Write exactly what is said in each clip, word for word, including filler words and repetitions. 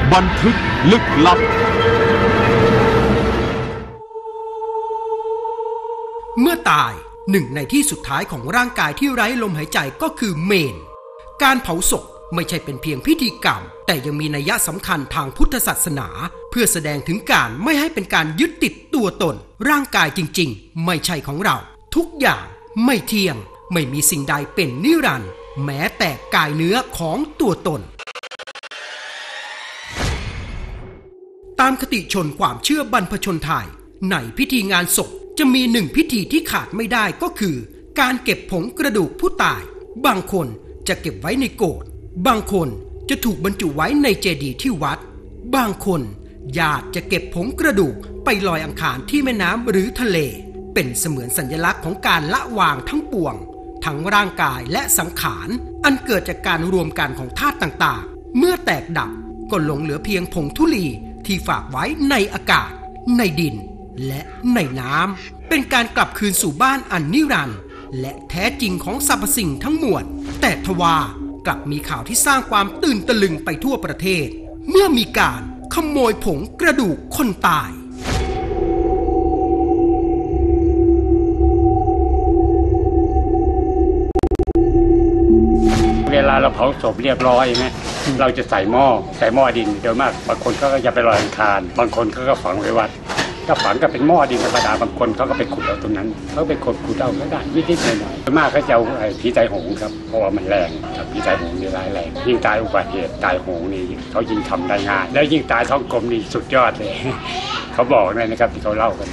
บันทึกลึกลับเมื่อตายหนึ่งในที่สุดท้ายของร่างกายที่ไร้ลมหายใจก็คือเมนการเผาศพไม่ใช่เป็นเพียงพิธีกรรมแต่ยังมีนัยสำคัญทางพุทธศาสนาเพื่อแสดงถึงการไม่ให้เป็นการยึดติดตัวตนร่างกายจริงๆไม่ใช่ของเราทุกอย่างไม่เที่ยงไม่มีสิ่งใดเป็นนิรันดร์แม้แต่กายเนื้อของตัวตนตามคติชนความเชื่อบรรพชนไทยในพิธีงานศพจะมีหนึ่งพิธีที่ขาดไม่ได้ก็คือการเก็บผงกระดูกผู้ตายบางคนจะเก็บไว้ในโกฐบางคนจะถูกบรรจุไว้ในเจดีย์ที่วัดบางคนญาติจะเก็บผงกระดูกไปลอยอังคารที่แม่น้ำหรือทะเลเป็นเสมือนสัญลักษณ์ของการละวางทั้งปวงทั้งร่างกายและสังขารอันเกิดจากการรวมกันของธาตุต่างๆเมื่อแตกดับก็หลงเหลือเพียงผงธุลีที่ฝากไว้ในอากาศในดินและในน้ำเป็นการกลับคืนสู่บ้านอันนิรันดร์และแท้จริงของสรรพสิ่งทั้งมวลแต่ทว่ากลับมีข่าวที่สร้างความตื่นตะลึงไปทั่วประเทศเมื่อมีการขโมยผงกระดูกคนตายเวลาเราเผาศพเรียบร้อยไหมเราจะใส่หม้อใส่หม้อดินโดยมากบางคนเขาก็จะไปลอยอังคารบางคนเขาก็ฝังไว้วัดก็ฝังก็เป็นหม้อดินธรรมดาบางคนเขาก็ไปขุดเอาตรงนั้นเขาไปขุดขุดเอาก็ได้นิดๆหน่อยๆโดยมากเขาจะเอาผีตายโหงครับเพราะว่ามันแรงครับผีตายโหงนี่ร้ายแรงยิ่งตายอุบัติเหตุตายโหงนี่เขายิ่งทำได้ง่ายแล้วยิ่งตายท้องกลมนี่สุดยอดเลยเขาบอกเลยนะครับที่เขาเล่ากัน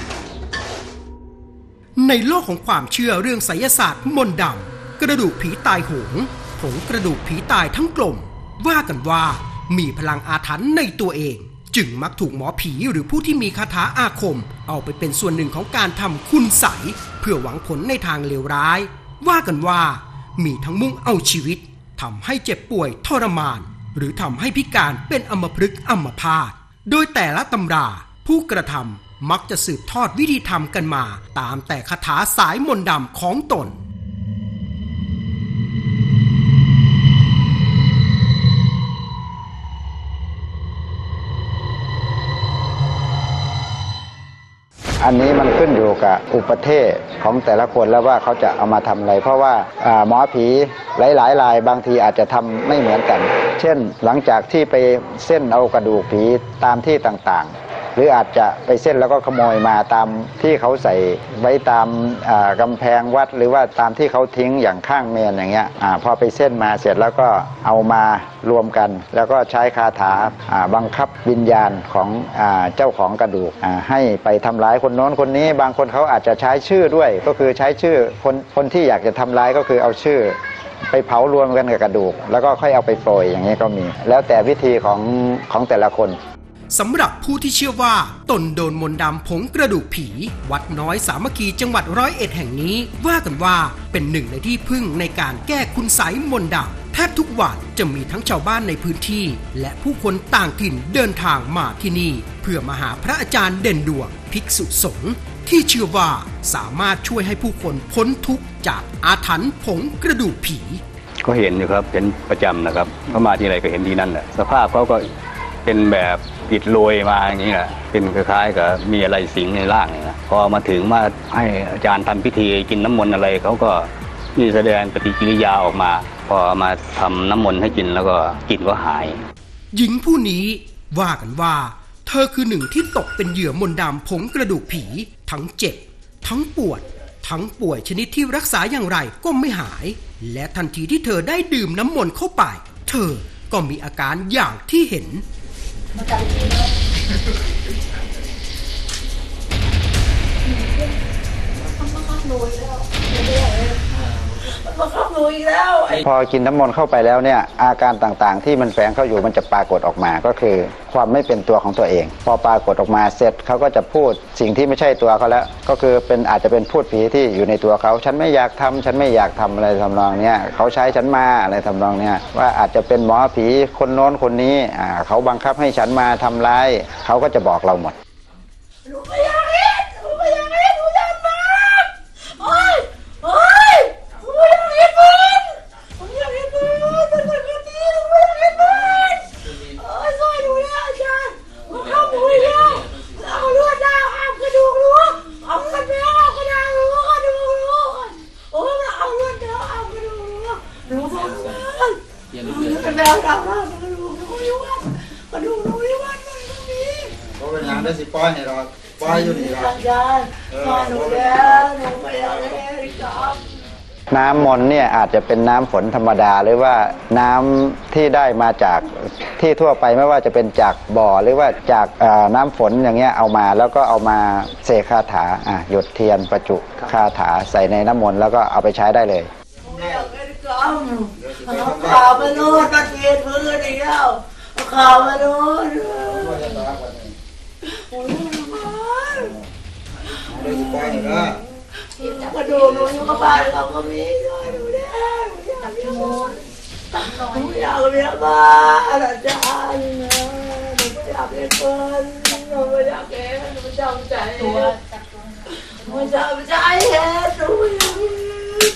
ในโลกของความเชื่อเรื่องไสยศาสตร์มนต์ดำกระดูกผีตายโหงผงกระดูกผีตายทั้งกลมว่ากันว่ามีพลังอาถรรพ์ในตัวเองจึงมักถูกหมอผีหรือผู้ที่มีคาถาอาคมเอาไปเป็นส่วนหนึ่งของการทำคุณไสยเพื่อหวังผลในทางเลวร้ายว่ากันว่ามีทั้งมุ่งเอาชีวิตทำให้เจ็บป่วยทรมานหรือทำให้พิการเป็นอัมพฤกษ์อัมพาตโดยแต่ละตำราผู้กระทำมักจะสืบทอดวิธีทำกันมาตามแต่คาถาสายมนต์ดำของตนอันนี้มันขึ้นอยู่กับอุปเทศของแต่ละคนแล้วว่าเขาจะเอามาทำอะไรเพราะว่าหมอผีหลายๆรายบางทีอาจจะทำไม่เหมือนกันเช่นหลังจากที่ไปเส้นเอากระดูกผีตามที่ต่างๆหรืออาจจะไปเส้นแล้วก็ขโมยมาตามที่เขาใส่ไว้ตามกำแพงวัดหรือว่าตามที่เขาทิ้งอย่างข้างเมนอย่างเงี้ยพอไปเส้นมาเสร็จแล้วก็เอามารวมกันแล้วก็ใช้คาถาบังคับวิญญาณของเจ้าของกระดูกให้ไปทำร้ายคนโน้นคนนี้บางคนเขาอาจจะใช้ชื่อด้วยก็คือใช้ชื่อคนคนที่อยากจะทำร้ายก็คือเอาชื่อไปเผารวมกันกับกระดูกแล้วก็ค่อยเอาไปโปรยอย่างนี้ก็มีแล้วแต่วิธีของของแต่ละคนสำหรับผู้ที่เชื่อว่าตนโดนมนต์ดำผงกระดูกผีวัดน้อยสามัคคีจังหวัดร้อยเอ็ดแห่งนี้ว่ากันว่าเป็นหนึ่งในที่พึ่งในการแก้คุณไสยมนต์ดำแทบทุกวันจะมีทั้งชาวบ้านในพื้นที่และผู้คนต่างถิ่นเดินทางมาที่นี่เพื่อมาหาพระอาจารย์เด่นดวงภิกษุสงฆ์ที่เชื่อว่าสามารถช่วยให้ผู้คนพ้นทุกข์จากอาถรรพ์ผงกระดูกผีก็เห็นอยู่ครับเห็นประจำนะครับเขามาที่ไหนก็เห็นที่นั่นแหละสภาพเขาก็เป็นแบบอิดโรยมาอย่างนี้แหละเป็นคล้ายๆกับมีอะไรสิงในร่างนี่นะพอมาถึงมาให้อาจารย์ทำพิธีกินน้ำมนต์อะไรเขาก็มีแสดงปฏิกิริยาออกมาพอมาทำน้ำมนต์ให้กินแล้วก็กลิ่นก็หายหญิงผู้นี้ว่ากันว่าเธอคือหนึ่งที่ตกเป็นเหยื่อมนต์ดำผงกระดูกผีทั้งเจ็บทั้งปวดทั้งป่วยชนิดที่รักษาอย่างไรก็ไม่หายและทันทีที่เธอได้ดื่มน้ำมนต์เข้าไปเธอก็มีอาการอย่างที่เห็นมาจับทีนะมันมาครอบหนูอีกแล้วมันมาครอบหนูอีกแล้วพอกินน้ำมนต์เข้าไปแล้วเนี่ยอาการต่างๆที่มันแฝงเข้าอยู่มันจะปรากฏออกมาก็คือความไม่เป็นตัวของตัวเองพอปรากฏออกมาเสร็จเขาก็จะพูดสิ่งที่ไม่ใช่ตัวเขาแล้วก็คือเป็นอาจจะเป็นพูดผีที่อยู่ในตัวเขาฉันไม่อยากทำฉันไม่อยากทำอะไรทำนองเนี้ยเขาใช้ฉันมาอะไรทำนองเนี้ยว่าอาจจะเป็นหมอผีคนโน้นคนนี้อ่าเขาบังคับให้ฉันมาทำร้ายเขาก็จะบอกเราหมดหนูไม่อยากเห็นหนูไม่อยากเห็นหนูอยากมาโอ๊ยโอ๊ยหนูไม่อยากเห็นมันหนูอยากเห็นมันแต่แต่คนนี้หนูไม่อยากเห็นมันโอ๊ยช่วยหนูด้วยเยี่ยมเลยเป็นแมวดำมากกระดูกหนูอยู่วัดกระดูกหนูอยู่วัดมันก็มีเขาเป็นงานได้สิป้อยให้เราป้อยอยู่นี่เราอาจารย์มาหนูแล้วหนูไม่อยากให้จับน้ำมนต์เนี่ยอาจจะเป็นน้ำฝนธรรมดาหรือว่าน้ำที่ได้มาจากที่ทั่วไปไม่ว่าจะเป็นจากบ่อหรือว่าจากน้ำฝนอย่างเงี้ยเอามาแล้วก็เอามาเสกคาถาอ่ะหยดเทียนประจุคาถาใส่ในน้ำมนต์แล้วก็เอาไปใช้ได้เลยไม่อยากให้จับเอาข่าวมาโน่นตะเกียบพื้นอีกแล้วเอาข่าวมาโน่นโอ้ยมาได้สิป้อยให้เรากระดูกหนูอยู่กับบ้านเราก็มีด้วยหนูเนี่ยหนูอยากเลี้ยงหนูอยากเลี้ยงบ้านอาจารย์นะหนูไม่อยากเลี้ยงเพิ่นหนูไม่อยากเลี้ยงหนูจำใจตัวหนูจำใจเห็นหนูไม่อยากเลี้ยง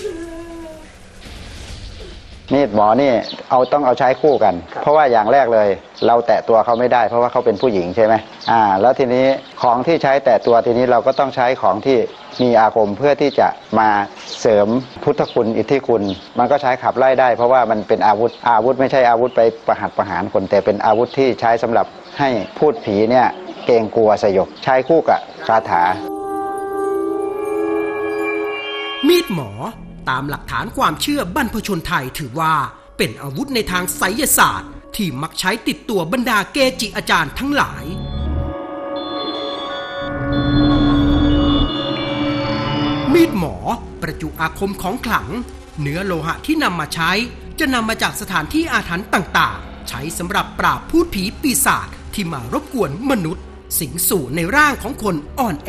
มีดหมอนี่เอาต้องเอาใช้คู่กัน เพราะว่าอย่างแรกเลยเราแตะตัวเขาไม่ได้เพราะว่าเขาเป็นผู้หญิงใช่ไหมอ่าแล้วทีนี้ของที่ใช้แตะตัวทีนี้เราก็ต้องใช้ของที่มีอาคมเพื่อที่จะมาเสริมพุทธคุณอิทธิคุณมันก็ใช้ขับไล่ได้เพราะว่ามันเป็นอาวุธอาวุธไม่ใช่อาวุธไปประหัตประหารคนแต่เป็นอาวุธที่ใช้สำหรับให้พูดผีเนี่ยเกรงกลัวสยบใช้คู่กับคาถามีดหมอตามหลักฐานความเชื่อบรรพชนไทยถือว่าเป็นอาวุธในทางไสยศาสตร์ที่มักใช้ติดตัวบรรดาเกจิอาจารย์ทั้งหลายมีดหมอประจุอาคมของขลังเนื้อโลหะที่นำมาใช้จะนำมาจากสถานที่อาถรรพ์ต่างๆใช้สำหรับปราบพูดผีปีศาจที่มารบกวนมนุษย์สิงสู่ในร่างของคนอ่อนแอ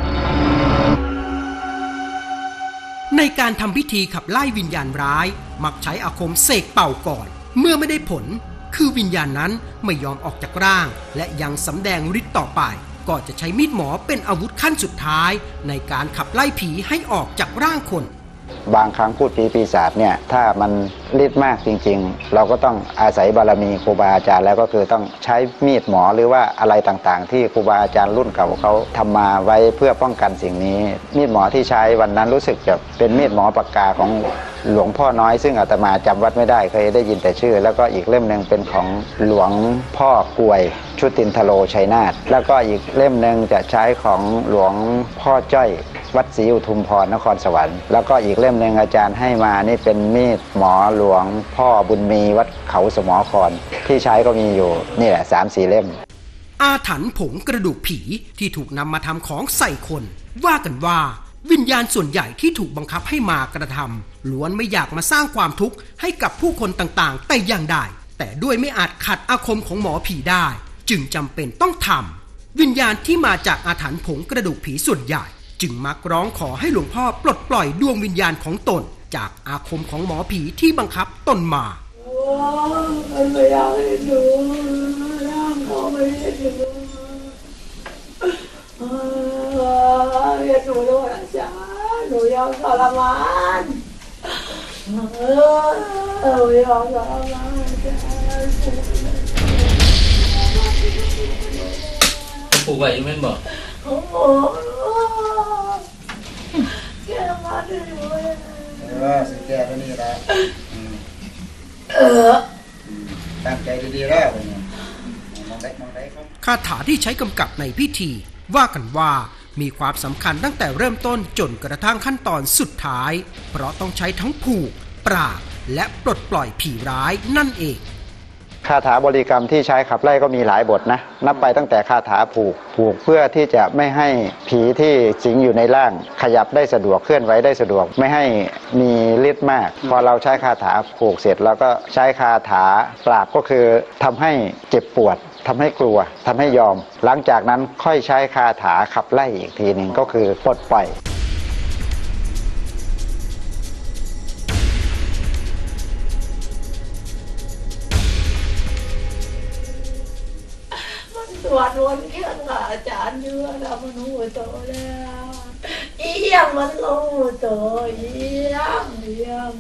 ในการทำพิธีขับไล่วิญญาณร้ายมักใช้อาคมเสกเป่าก่อนเมื่อไม่ได้ผลคือวิญญาณนั้นไม่ยอมออกจากร่างและยังสำแดงฤทธิ์ต่อไปก็จะใช้มีดหมอเป็นอาวุธขั้นสุดท้ายในการขับไล่ผีให้ออกจากร่างคนบางครั้งพูดผีปีศาจเนี่ยถ้ามันฤทธิ์มากจริงๆเราก็ต้องอาศัยบารมีครูบาอาจารย์แล้วก็คือต้องใช้มีดหมอหรือว่าอะไรต่างๆที่ครูบาอาจารย์รุ่นเก่าเขาทำมาไว้เพื่อป้องกันสิ่งนี้มีดหมอที่ใช้วันนั้นรู้สึกจะเป็นมีดหมอปากกาของหลวงพ่อน้อยซึ่งอาตมาจำวัดไม่ได้เคยได้ยินแต่ชื่อแล้วก็อีกเล่มหนึ่งเป็นของหลวงพ่อกวยชุตินทโลชัยนาทแล้วก็อีกเล่มหนึ่งจะใช้ของหลวงพ่อจ้อยวัดศรีอุทุมพรนครสวรรค์แล้วก็อีกเล่มหนึ่งอาจารย์ให้มานี่เป็นมีดหมอหลวงพ่อบุญมีวัดเขาสมอครที่ใช้ก็มีอยู่นี่แหละสามสี่เล่มอาถรรพ์ผงกระดูกผีที่ถูกนำมาทำของใส่คนว่ากันว่าวิญญาณส่วนใหญ่ที่ถูกบังคับให้มากระทำล้วนไม่อยากมาสร้างความทุกข์ให้กับผู้คนต่างๆแต่อย่างใดแต่ด้วยไม่อาจขัดอาคมของหมอผีได้จึงจำเป็นต้องทำวิญญาณที่มาจากอาถรรพ์ผงกระดูกผีส่วนใหญ่จึงมักร้องขอให้หลวงพ่อปลดปล่อยดวงวิญญาณของตนจากอาคมของหมอผีที่บังคับตนมาโอ้มันไม่อยากให้ดูร่างเขาไม่ให้ดูเอออย่าดูด้วยอาจารย์หนูยอมทรมานเออหนูยอมทรมานอาจารย์ปลูกไว้ยังไม่บอกโอ้โหแกมาได้ด้วยเออสิแก้ตัวนี้ละเออตั้งใจดีๆแล้วมองได้มองได้ครับคาถาที่ใช้กำกับในพิธีว่ากันว่ามีความสำคัญตั้งแต่เริ่มต้นจนกระทั่งขั้นตอนสุดท้ายเพราะต้องใช้ทั้งผูกปราบและปลดปล่อยผีร้ายนั่นเองคาถาบริกรรมที่ใช้ขับไล่ก็มีหลายบทนะนับไปตั้งแต่คาถาผูกผูกเพื่อที่จะไม่ให้ผีที่สิงอยู่ในร่างขยับได้สะดวกเคลื่อนไหวได้สะดวกไม่ให้มีฤทธิ์มากพอเราใช้คาถาผูกเสร็จแล้วก็ใช้คาถาปราบก็คือทำให้เจ็บปวดทำให้กลัวทำให้ยอมหลังจากนั้นค่อยใช้คาถาขับไล่อีกทีหนึ่งก็คือปลดปล่อยตรวจวนเคียงกับอาจารย์เยอะแล้วมันหูโตแล้วเอี่ยมมันหูโตเอี่ยมเอี่ยม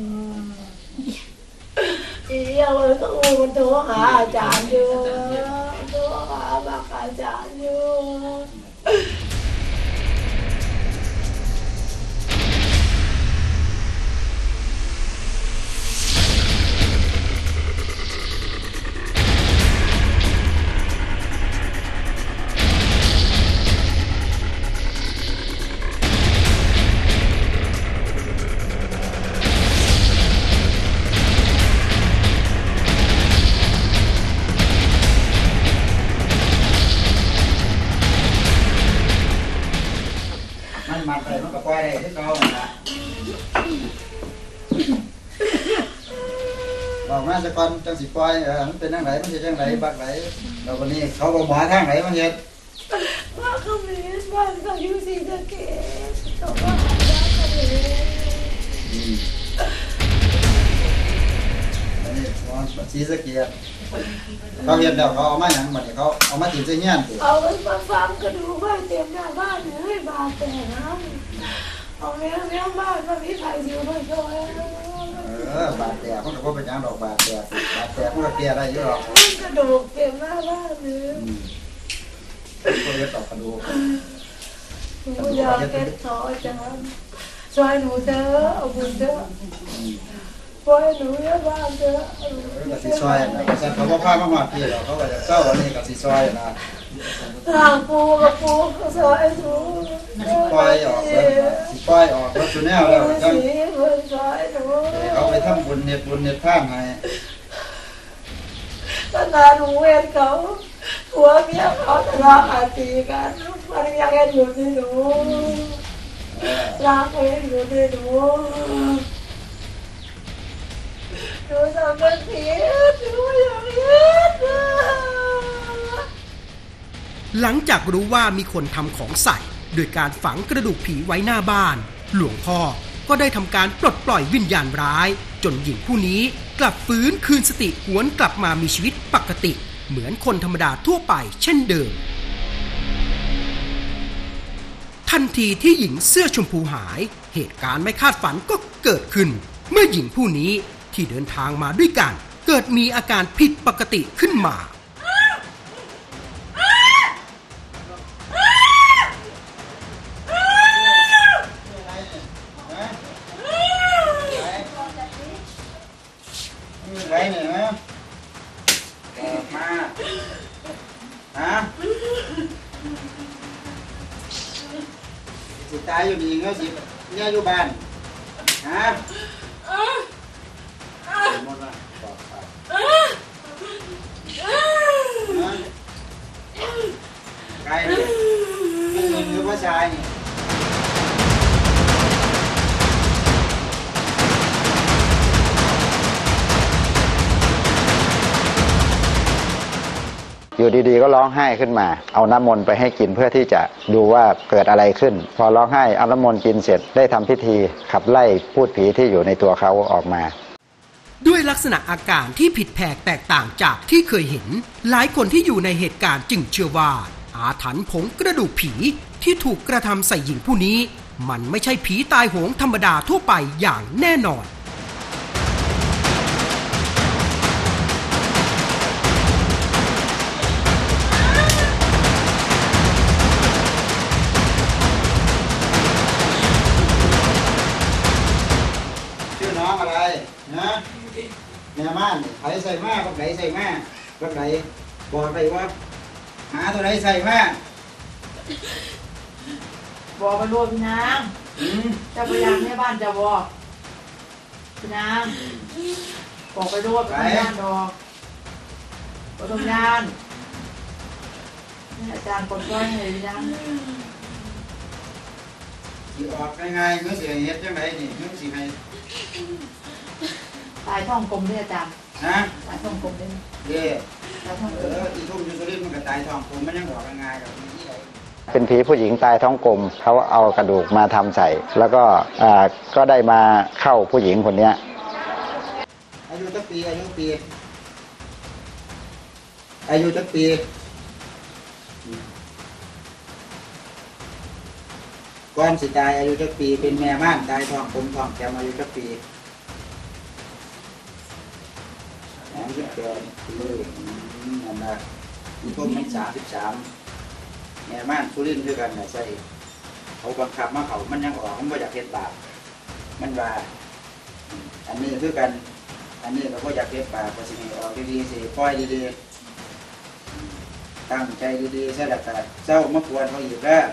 เอี่ยมมันก็หูมันโทรหาอาจารย์เยอะโทรหาบักอาจารย์เยอะล่อยได้ที่เขาเนี่ยนะบอกมาสักก่อนจังสิปล่อยเออมันเป็นจังไหนมันจะจังไหนบักไหนแล้ววันนี้เขาบอกหมอทางไหนมันเฮ็ดว่าเขาไม่เห็นบ้านเขาอยู่ศรีสะเกษเขาว่าบ้านเขาไม่เห็นอันนี้หมอศรีสะเกษเขาเห็นแล้วเขาเอามาอย่างมันเขาเอามาติดเสียเงี้ยนเอาไว้มาฟังกระดูกบ้านเต็มหน้าบ้านเลยบาดแต่น้ำเอาแมวแมวบ้านมาพิพายสิวมาช่วยเออบาดแผลมันก็บ่เป็นหยังดอกบาดแผลบาดแผลมันก็แก้ได้อยู่หรอกกระดูกเต็มหน้าบ้านเลยก็เลยตอกกระดูกหนูอยากเก็บซอยจังช่วยหนูเถอะเอาบุญเถอะปล่อยหนูเยอะบ้านเถอะก็สิซอยนะก็เขาบ่พามาฮอดพี่หรอกเขาก็จะเศร้าอันนี้ก็สิซอยนะทางปูกับปูก็ซอยหนูปล่อยออกสิปล่อยออกก็สุแนวแล้วจังเขาไปทำบุญเฮ็ดบุญเฮ็ดทานให้ตอนนั้นหนูเห็นเขาหัวเมียเขาทะเลาะกันตีกันมันยังเห็นอยู่ที่หนูรักเห็นอยู่ที่หนูหนูทำเป็นผีหนูอยากเห็นหลังจากรู้ว่ามีคนทำของใส่โดยการฝังกระดูกผีไว้หน้าบ้านหลวงพ่อก็ได้ทำการปลดปล่อยวิญญาณร้ายจนหญิงผู้นี้กลับฟื้นคืนสติหวนกลับมามีชีวิตปกติเหมือนคนธรรมดาทั่วไปเช่นเดิมทันทีที่หญิงเสื้อชมพูหายเหตุการณ์ไม่คาดฝันก็เกิดขึ้นเมื่อหญิงผู้นี้ที่เดินทางมาด้วยกันเกิดมีอาการผิดปกติขึ้นมาไรเนี่ยนะเกิดมาฮะสิตายอยู่ดีเงี้ยสิเนี่ยอยู่บ้านฮะหมดละบอกไปใครเนี่ยนี่หรือว่าชายนี่อยู่ดีๆก็ร้องไห้ขึ้นมาเอาน้ำมนต์ไปให้กินเพื่อที่จะดูว่าเกิดอะไรขึ้นพอร้องไห้เอาน้ำมนต์กินเสร็จได้ทำพิธีขับไล่พูดผีที่อยู่ในตัวเขาออกมาด้วยลักษณะอาการที่ผิดแผกแตกต่างจากที่เคยเห็นหลายคนที่อยู่ในเหตุการณ์จึงเชื่อว่าอาถรรพ์ผงกระดูกผีที่ถูกกระทำใส่หญิงผู้นี้มันไม่ใช่ผีตายโหงธรรมดาทั่วไปอย่างแน่นอนอะไรนะแม่ม่านไผใส่มาบักไหนใส่มาบักไหนบอกไปว่าหาตัวไหนใส่มาบอกไปรวมพี่นางจะพยายามให้บ้านจะบอกพี่นางบอกไปรวมพี่นางดอกปฐมญาณอาจารย์กดก้อยให้พี่นางสิออกง่ายๆเมื่อสิเฮ็ดจังไดนี่เมื่อสิให้ตายท้องกลมด้วยอาจารย์ฮะตายท้องกลมด้วยเด้เออที่ทุ่งยูสุรินทร์มันก็ตายท้องกลมมันยังออกง่ายๆหรอกเป็นผีผู้หญิงตายท้องกลมเขาเอากระดูกมาทำใส่แล้วก็อ่าก็ได้มาเข้าผู้หญิงคนนี้อายุตั้งปีอายุปีอายุตั้งปีก่อนสิตายอายุตั้งปีเป็นแม่ม่านตายท้องกลมท้องแก้มอายุตั้งปีอายุเกินปีนั่นแหละมีต้นมันสามสิบสามแม่ม่านสุรินทร์ด้วยกันนะใช่เขาบังคับมาเขามันยังออกมันไม่อยากเฮ็ดบาปมันว่าอันนี้ด้วยกันอันนี้เราก็อยากเฮ็ดบาปก็สิออกดีๆสิปล่อยดีๆตั้งใจดีๆใช่หลักการเจ้ามาควรเขาอีกแล้ว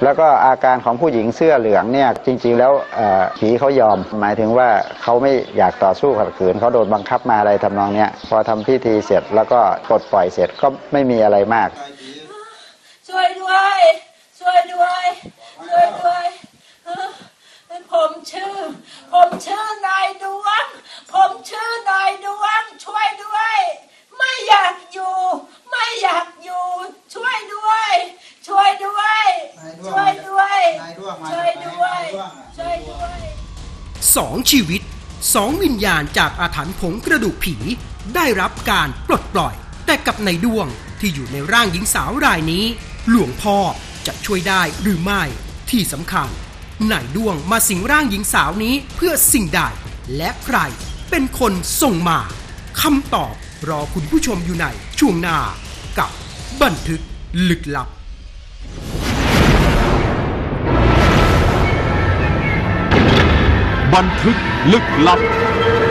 แล้วก็อาการของผู้หญิงเสื้อเหลืองเนี่ยจริงๆแล้วผีเขายอมหมายถึงว่าเขาไม่อยากต่อสู้ขัดขืนเขาโดนบังคับมาอะไรทำนองเนี้ยพอทำพิธีเสร็จแล้วก็ปลดปล่อยเสร็จก็ไม่มีอะไรมากช่วยด้วยช่วยด้วยช่วยด้วยผมชื่อผมชื่อนายดวงผมชื่อนายดวงช่วยด้วยไม่อยากอยู่ไม่อยากอยู่ช่วยด้วยช่วยด้วยช่วยด้วยช่วยด้วยช่วยด้วยสองชีวิตสองวิญญาณจากอาถรรพ์ผงกระดูกผีได้รับการปลดปล่อยแต่กับนายดวงที่อยู่ในร่างหญิงสาวรายนี้หลวงพ่อจะช่วยได้หรือไม่ที่สำคัญนายดวงมาสิงร่างหญิงสาวนี้เพื่อสิ่งใดและใครเป็นคนส่งมาคำตอบรอคุณผู้ชมอยู่ในช่วงหน้ากับบันทึกลึกลับบันทึกลึกลับ